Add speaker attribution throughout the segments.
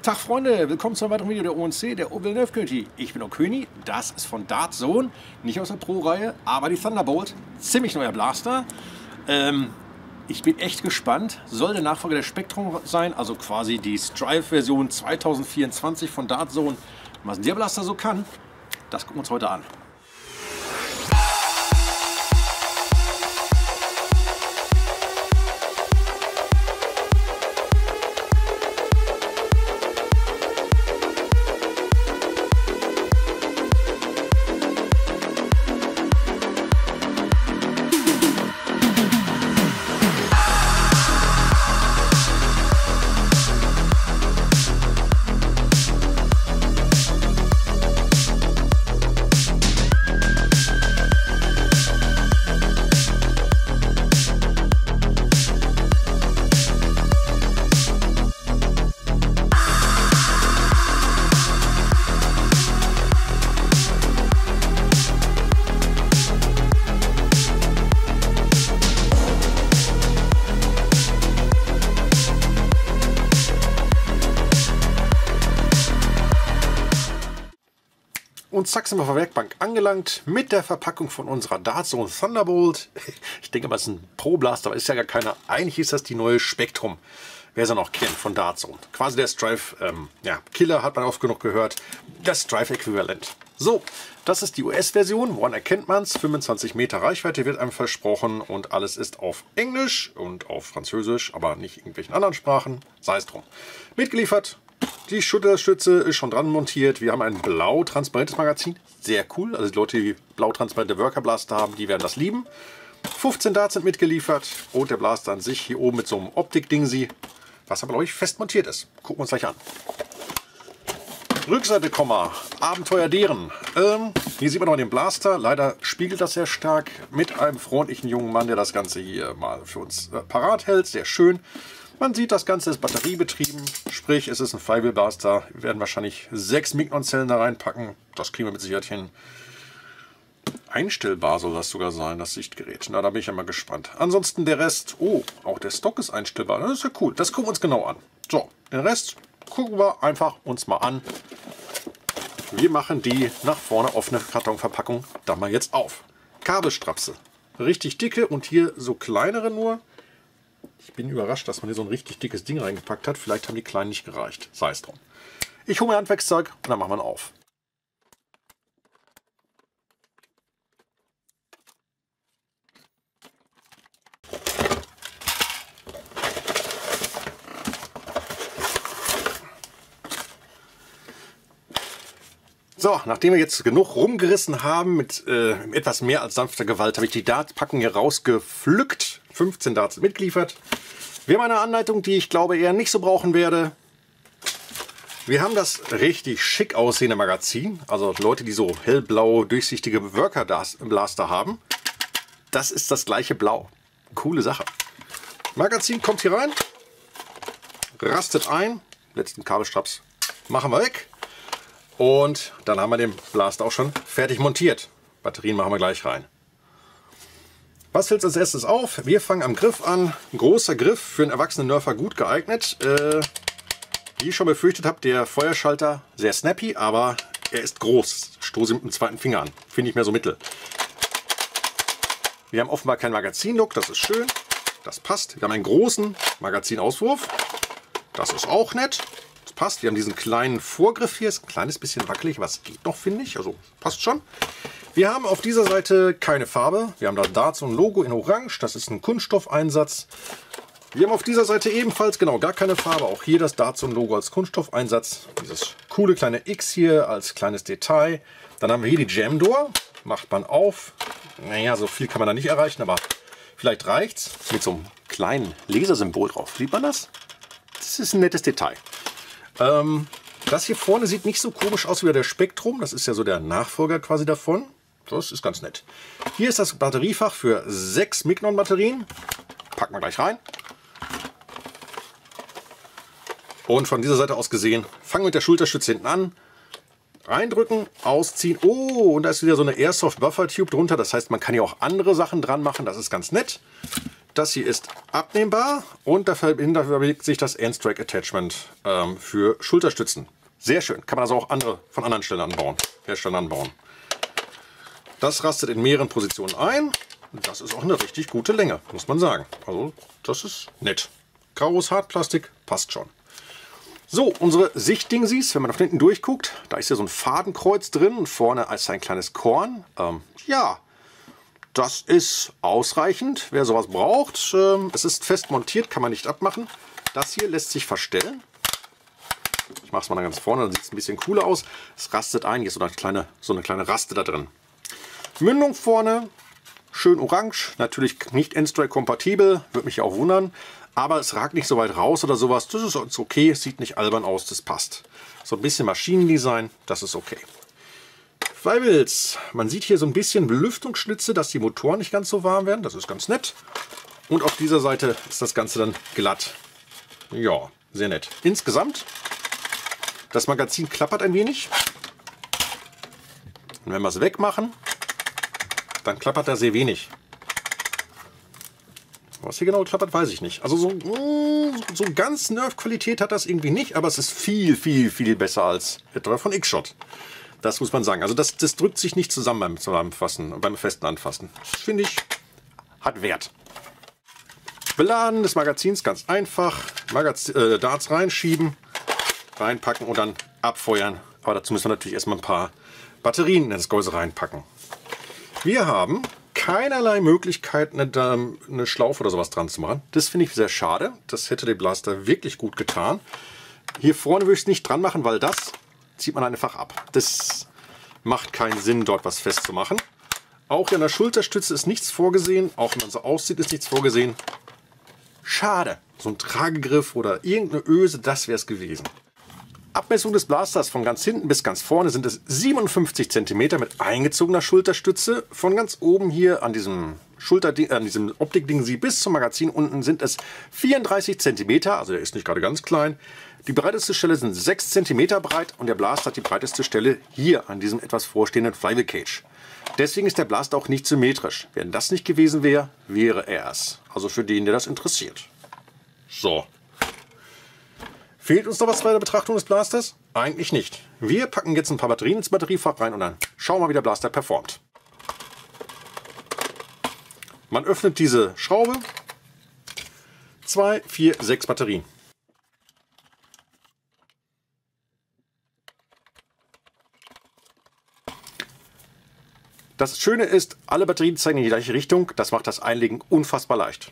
Speaker 1: Tag Freunde, willkommen zu einem weiteren Video der ONC, der Villeneuve Community. Ich bin O'König, das ist von Dartzone, nicht aus der Pro-Reihe, aber die Thunderbolt, ziemlich neuer Blaster. Ich bin echt gespannt, soll der Nachfolger der Spektrum sein, also quasi die Strive-Version 2024 von Dartzone. Was der Blaster so kann, das gucken wir uns heute an. Und zack, sind wir auf der Werkbank angelangt mit der Verpackung von unserer Dartzone Thunderbolt. Ich denke mal, es ist ein Pro-Blaster, aber ist ja gar keiner. Eigentlich ist das die neue Spektrum, wer sie noch kennt von Dartzone. Quasi der Strive Killer, hat man oft genug gehört. Das Strive-Äquivalent. So, das ist die US-Version. Woran erkennt man es? 25 Meter Reichweite wird einem versprochen und alles ist auf Englisch und auf Französisch, aber nicht irgendwelchen anderen Sprachen. Sei es drum. Mitgeliefert. Die Schulterstütze ist schon dran montiert. Wir haben ein blau-transparentes Magazin. Sehr cool. Also die Leute, die blau-transparente Worker Blaster haben, die werden das lieben. 15 Darts sind mitgeliefert. Und der Blaster an sich hier oben mit so einem Optik-Dingsi, was aber, glaube ich, fest montiert ist. Gucken wir uns gleich an. Rückseite, Abenteuer deren. Hier sieht man noch den Blaster. Leider spiegelt das sehr stark mit einem freundlichen jungen Mann, der das Ganze hier mal für uns parat hält. Sehr schön. Man sieht, das Ganze ist batteriebetrieben, sprich es ist ein Flywheel-Blaster. Wir werden wahrscheinlich 6 Mignon-Zellen da reinpacken. Das kriegen wir mit Sicherheit hin. Einstellbar soll das sogar sein, das Sichtgerät. Na, da bin ich ja mal gespannt. Ansonsten der Rest, oh, auch der Stock ist einstellbar. Das ist ja cool, das gucken wir uns genau an. So, den Rest gucken wir einfach uns mal an. Wir machen die nach vorne offene Kartonverpackung dann mal jetzt auf. Kabelstrapse, richtig dicke und hier so kleinere nur. Ich bin überrascht, dass man hier so ein richtig dickes Ding reingepackt hat. Vielleicht haben die kleinen nicht gereicht. Sei es drum. Ich hole mir Handwerkszeug und dann machen wir ihn auf. So, nachdem wir jetzt genug rumgerissen haben, mit etwas mehr als sanfter Gewalt, habe ich die Dartpackung hier rausgepflückt. 15 Darts mitgeliefert. Wir haben eine Anleitung, die ich glaube eher nicht so brauchen werde. Wir haben das richtig schick aussehende Magazin. Also Leute, die so hellblau durchsichtige Worker Blaster haben. Das ist das gleiche Blau. Coole Sache. Magazin kommt hier rein. Rastet ein. Letzten Kabelstraps machen wir weg. Und dann haben wir den Blaster auch schon fertig montiert. Batterien machen wir gleich rein. Was fällt als erstes auf? Wir fangen am Griff an. Ein großer Griff, für einen erwachsenen Nerfer gut geeignet. Wie ich schon befürchtet habe, der Feuerschalter sehr snappy, aber er ist groß. Stoße mit dem zweiten Finger an. Finde ich mehr so mittel. Wir haben offenbar keinen Magazinlook, das ist schön. Das passt. Wir haben einen großen Magazinauswurf. Das ist auch nett. Das passt. Wir haben diesen kleinen Vorgriff hier. Ist ein kleines bisschen wackelig, aber es geht noch, finde ich. Also passt schon. Wir haben auf dieser Seite keine Farbe. Wir haben da Dartzone Logo in Orange. Das ist ein Kunststoffeinsatz. Wir haben auf dieser Seite ebenfalls genau gar keine Farbe. Auch hier das Dartzone Logo als Kunststoffeinsatz. Dieses coole kleine X hier als kleines Detail. Dann haben wir hier die Jam Door. Macht man auf. Naja, so viel kann man da nicht erreichen, aber vielleicht reicht's. Mit so einem kleinen Lasersymbol drauf. Sieht man das? Das ist ein nettes Detail. Das hier vorne sieht nicht so komisch aus wie der Spektrum. Das ist ja so der Nachfolger quasi davon. Das ist ganz nett. Hier ist das Batteriefach für 6 Mignon-Batterien. Packen wir gleich rein. Und von dieser Seite aus gesehen, fangen wir mit der Schulterstütze hinten an. Reindrücken, ausziehen. Oh, und da ist wieder so eine Airsoft Buffer Tube drunter. Das heißt, man kann hier auch andere Sachen dran machen. Das ist ganz nett. Das hier ist abnehmbar und dahinter bewegt sich das N-Strike Attachment für Schulterstützen. Sehr schön. Kann man also auch von anderen Stellen anbauen, Herstellern anbauen. Das rastet in mehreren Positionen ein. Das ist auch eine richtig gute Länge, muss man sagen. Also das ist nett. Graues Hartplastik passt schon. So, unsere Sichtdingsies, wenn man nach hinten durchguckt, da ist ja so ein Fadenkreuz drin und vorne ist ein kleines Korn. Ja, das ist ausreichend, wer sowas braucht. Es ist fest montiert, kann man nicht abmachen. Das hier lässt sich verstellen. Ich mache es mal ganz vorne, dann sieht es ein bisschen cooler aus. Es rastet ein, hier ist so eine kleine Raste da drin. Mündung vorne, schön orange, natürlich nicht N-Strike kompatibel, würde mich auch wundern. Aber es ragt nicht so weit raus oder sowas. Das ist okay, es sieht nicht albern aus, das passt. So ein bisschen Maschinendesign, das ist okay. Flywheels. Man sieht hier so ein bisschen Belüftungsschlitze, dass die Motoren nicht ganz so warm werden. Das ist ganz nett. Und auf dieser Seite ist das Ganze dann glatt. Ja, sehr nett. Insgesamt, das Magazin klappert ein wenig. Und wenn wir es wegmachen, dann klappert er sehr wenig. Was hier genau klappert, weiß ich nicht. Also so ganz Nerf-Qualität hat das irgendwie nicht, aber es ist viel, viel, viel besser als etwa von X-Shot. Das muss man sagen. Also das drückt sich nicht zusammen beim Zusammenfassen, beim festen Anfassen. Finde ich, hat Wert. Beladen des Magazins ganz einfach. Darts reinschieben, reinpacken und dann abfeuern. Aber dazu müssen wir natürlich erstmal ein paar Batterien in das Gehäuse reinpacken. Wir haben keinerlei Möglichkeit, eine Schlaufe oder sowas dran zu machen. Das finde ich sehr schade. Das hätte der Blaster wirklich gut getan. Hier vorne würde ich es nicht dran machen, weil das zieht man einfach ab. Das macht keinen Sinn, dort was festzumachen. Auch an der Schulterstütze ist nichts vorgesehen. Auch wenn man so aussieht, ist nichts vorgesehen. Schade. So ein Tragegriff oder irgendeine Öse, das wäre es gewesen. Abmessung des Blasters von ganz hinten bis ganz vorne sind es 57 cm mit eingezogener Schulterstütze. Von ganz oben hier an diesem Optikding bis zum Magazin unten sind es 34 cm, also der ist nicht gerade ganz klein. Die breiteste Stelle sind 6 cm breit und der Blaster hat die breiteste Stelle hier an diesem etwas vorstehenden Flywheel Cage. Deswegen ist der Blaster auch nicht symmetrisch. Wenn das nicht gewesen wäre, wäre er es. Also für den, der das interessiert. So. Fehlt uns noch was bei der Betrachtung des Blasters? Eigentlich nicht. Wir packen jetzt ein paar Batterien ins Batteriefach rein und dann schauen wir mal, wie der Blaster performt. Man öffnet diese Schraube. 2, 4, 6 Batterien. Das Schöne ist, alle Batterien zeigen in die gleiche Richtung. Das macht das Einlegen unfassbar leicht.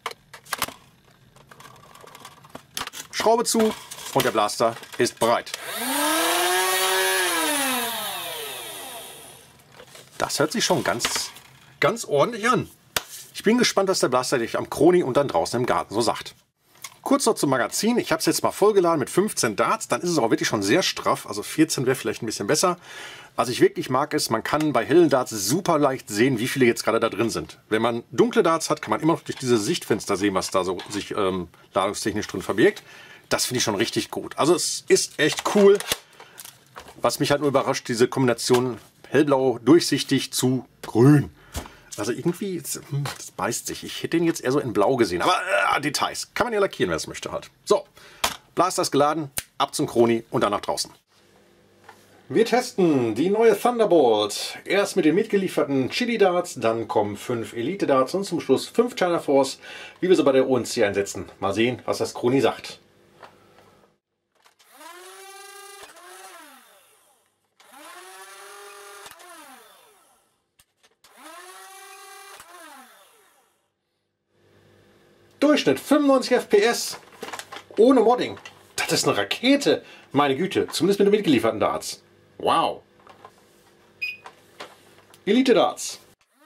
Speaker 1: Schraube zu und der Blaster ist bereit. Das hört sich schon ganz ordentlich an. Ich bin gespannt, was der Blaster dich am Kroni und dann draußen im Garten so sagt. Kurz noch zum Magazin. Ich habe es jetzt mal vollgeladen mit 15 Darts. Dann ist es auch wirklich schon sehr straff. Also 14 wäre vielleicht ein bisschen besser. Was ich wirklich mag ist, man kann bei hellen Darts super leicht sehen, wie viele jetzt gerade da drin sind. Wenn man dunkle Darts hat, kann man immer noch durch diese Sichtfenster sehen, was da so sich ladungstechnisch drin verbirgt. Das finde ich schon richtig gut. Also es ist echt cool. Was mich halt nur überrascht, diese Kombination hellblau, durchsichtig zu grün. Also irgendwie, das beißt sich. Ich hätte den jetzt eher so in blau gesehen. Aber Details. Kann man ja lackieren, wer es möchte halt. So, Blaster ist geladen, ab zum Kroni und dann nach draußen. Wir testen die neue Thunderbolt. Erst mit den mitgelieferten Chili Darts, dann kommen 5 Elite Darts und zum Schluss 5 China Force, wie wir sie bei der ONC einsetzen. Mal sehen, was das Kroni sagt. Durchschnitt 95 FPS. Ohne Modding. Das ist eine Rakete. Meine Güte. Zumindest mit den mitgelieferten Darts. Wow. Elite Darts.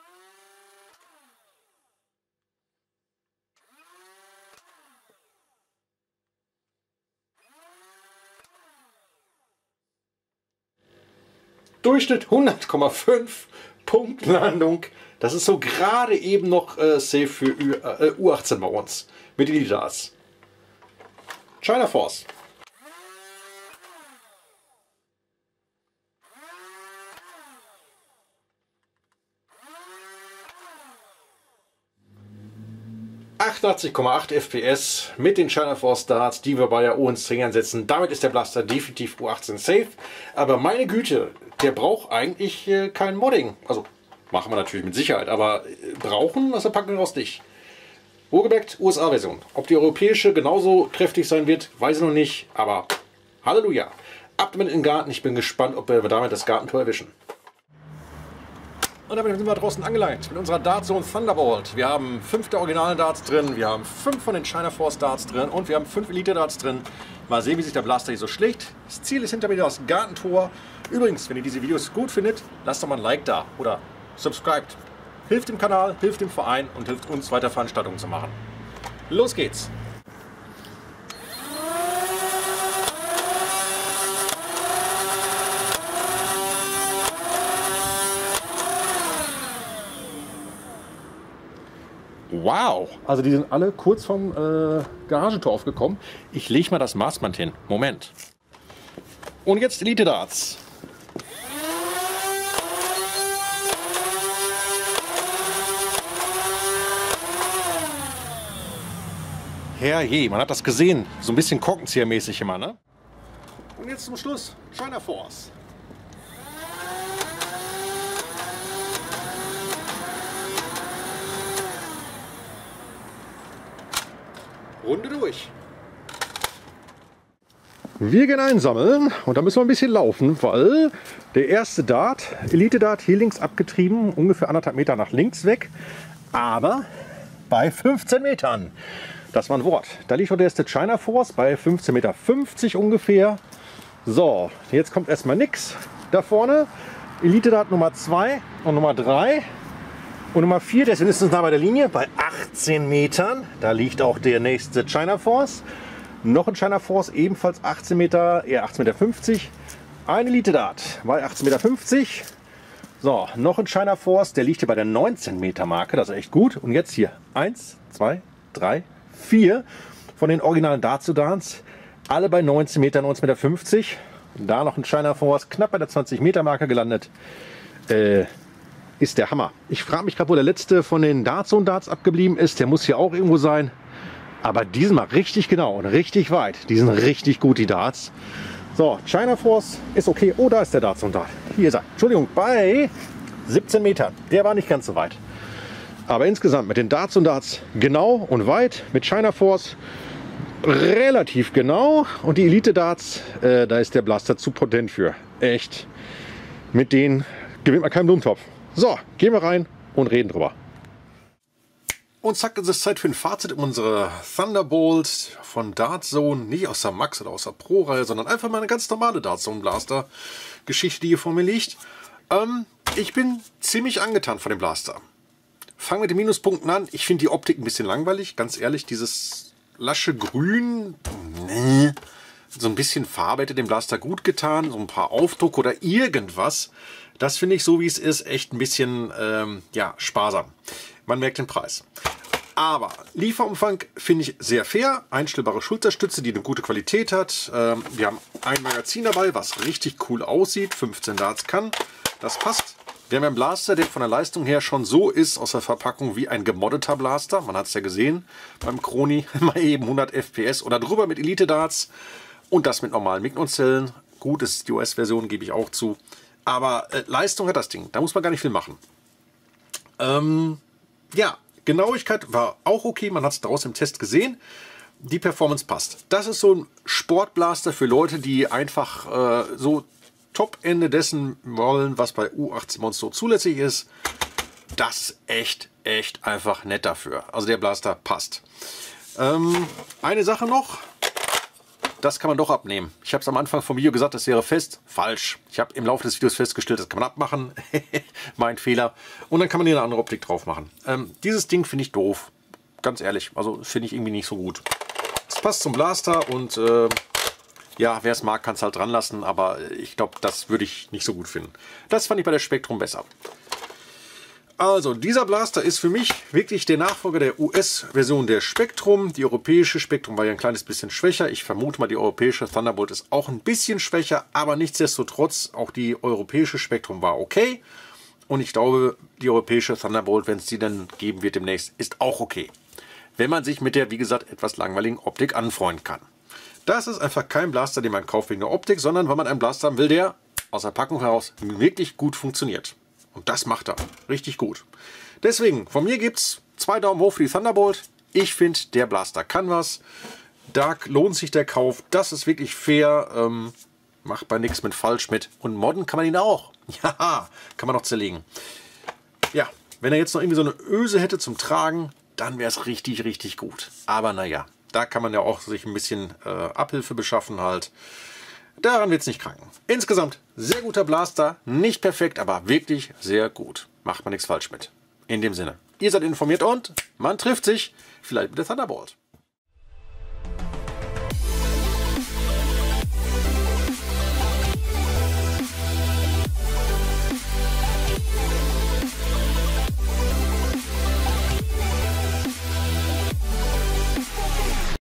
Speaker 1: Durchschnitt 100,5. Punktlandung. Das ist so gerade eben noch safe für U18 bei uns. Mit Elite Darts. China Force. 88,8 FPS mit den China Force Darts, die wir bei der U-String einsetzen. Damit ist der Blaster definitiv U18 safe. Aber meine Güte, der braucht eigentlich kein Modding. Also machen wir natürlich mit Sicherheit, aber brauchen aus der Packung raus nicht. Wohlgemerkt USA-Version. Ob die europäische genauso kräftig sein wird, weiß ich noch nicht. Aber Halleluja. Ab damit in den Garten. Ich bin gespannt, ob wir damit das Gartentor erwischen. Und damit sind wir draußen angelangt mit unserer Dartzone Thunderbolt. Wir haben 5 der originalen Darts drin, wir haben 5 von den China Force Darts drin und wir haben 5 Elite Darts drin. Mal sehen, wie sich der Blaster hier so schlägt. Das Ziel ist hinter mir das Gartentor. Übrigens, wenn ihr diese Videos gut findet, lasst doch mal ein Like da oder subscribt. Hilft dem Kanal, hilft dem Verein und hilft uns, weiter Veranstaltungen zu machen. Los geht's! Wow! Also die sind alle kurz vom Garagentor aufgekommen. Ich lege mal das Maßband hin. Moment. Und jetzt Elite Darts. Herrje, man hat das gesehen. So ein bisschen Korkenziehermäßig immer, ne? Und jetzt zum Schluss China Force. Runde durch. Wir gehen einsammeln und da müssen wir ein bisschen laufen, weil der erste Dart, Elite Dart, hier links abgetrieben, ungefähr 1,5 Meter nach links weg, aber bei 15 Metern. Das war ein Wort. Da liegt schon der erste China Force bei 15,50 Meter ungefähr. So, jetzt kommt erstmal nichts. Da vorne Elite Dart Nummer 2 und Nummer 3. Und Nummer 4, der ist mindestens nah bei der Linie, bei 18 Metern. Da liegt auch der nächste China Force. Noch ein China Force, ebenfalls 18 Meter, eher 18,50 Meter. Ein Elite Dart bei 18,50 Meter. So, noch ein China Force, der liegt hier bei der 19 Meter Marke. Das ist echt gut. Und jetzt hier 1, 2, 3, 4 von den originalen Darts. Alle bei 19 Meter, 19,50 Meter. Da noch ein China Force, knapp bei der 20 Meter Marke gelandet. Ist der Hammer. Ich frage mich gerade, wo der letzte von den Dartzone Darts abgeblieben ist. Der muss hier auch irgendwo sein. Aber die sind mal richtig genau und richtig weit. Die sind richtig gut, die Darts. So, China Force ist okay. Oh, da ist der Dartzone Dart. Hier ist er. Entschuldigung, bei 17 Metern. Der war nicht ganz so weit. Aber insgesamt mit den Dartzone Darts genau und weit. Mit China Force relativ genau. Und die Elite Darts, da ist der Blaster zu potent für. Echt. Mit denen gewinnt man keinen Blumentopf. So, gehen wir rein und reden drüber. Und zack, ist es Zeit für ein Fazit um unsere Thunderbolt von Dartzone. Nicht aus der Max oder aus der Pro-Reihe, sondern einfach mal eine ganz normale Dartzone-Blaster-Geschichte, die hier vor mir liegt. Ich bin ziemlich angetan von dem Blaster. Fangen wir mit den Minuspunkten an. Ich finde die Optik ein bisschen langweilig. Ganz ehrlich, dieses lasche Grün, so ein bisschen Farbe hätte dem Blaster gut getan. So ein paar Aufdruck oder irgendwas. Das finde ich, so wie es ist, echt ein bisschen ja, sparsam. Man merkt den Preis. Aber Lieferumfang finde ich sehr fair. Einstellbare Schulterstütze, die eine gute Qualität hat. Wir haben ein Magazin dabei, was richtig cool aussieht. 15 Darts kann. Das passt. Wir haben einen Blaster, der von der Leistung her schon so ist, aus der Verpackung wie ein gemoddeter Blaster. Man hat es ja gesehen beim Chroni. Mal eben 100 FPS oder drüber mit Elite Darts. Und das mit normalen Mignon-Zellen. Gut, das ist die US-Version, gebe ich auch zu. Aber Leistung hat das Ding. Da muss man gar nicht viel machen. Ja, Genauigkeit war auch okay. Man hat es draußen im Test gesehen. Die Performance passt. Das ist so ein Sportblaster für Leute, die einfach so Top-Ende dessen wollen, was bei U18 Monster zulässig ist. Das ist echt einfach nett dafür. Also der Blaster passt. Eine Sache noch. Das kann man doch abnehmen. Ich habe es am Anfang vom Video gesagt, das wäre fest. Falsch. Ich habe im Laufe des Videos festgestellt, das kann man abmachen. Mein Fehler. Und dann kann man hier eine andere Optik drauf machen. Dieses Ding finde ich doof. Ganz ehrlich. Also finde ich irgendwie nicht so gut. Es passt zum Blaster und ja, wer es mag, kann es halt dran lassen. Aber ich glaube, das würde ich nicht so gut finden. Das fand ich bei der Spektrum besser. Also, dieser Blaster ist für mich wirklich der Nachfolger der US-Version der Spektrum. Die europäische Spektrum war ja ein kleines bisschen schwächer. Ich vermute mal, die europäische Thunderbolt ist auch ein bisschen schwächer, aber nichtsdestotrotz, auch die europäische Spektrum war okay. Und ich glaube, die europäische Thunderbolt, wenn es die dann geben wird demnächst, ist auch okay. wenn man sich mit der, wie gesagt, etwas langweiligen Optik anfreunden kann. Das ist einfach kein Blaster, den man kauft wegen der Optik, sondern weil man einen Blaster haben will, der aus der Packung heraus wirklich gut funktioniert. Und das macht er richtig gut. Deswegen, von mir gibt es 2 Daumen hoch für die Thunderbolt. Ich finde, der Blaster kann was. Da lohnt sich der Kauf. Das ist wirklich fair. Macht bei nichts mit falsch mit. Und modden kann man ihn auch. Ja, kann man noch zerlegen. Ja, wenn er jetzt noch irgendwie so eine Öse hätte zum Tragen, dann wäre es richtig, richtig gut. Aber naja, da kann man ja auch sich ein bisschen Abhilfe beschaffen halt. Daran wird es nicht kranken. Insgesamt sehr guter Blaster. Nicht perfekt, aber wirklich sehr gut. Macht man nichts falsch mit. In dem Sinne, ihr seid informiert und man trifft sich vielleicht mit der Thunderbolt.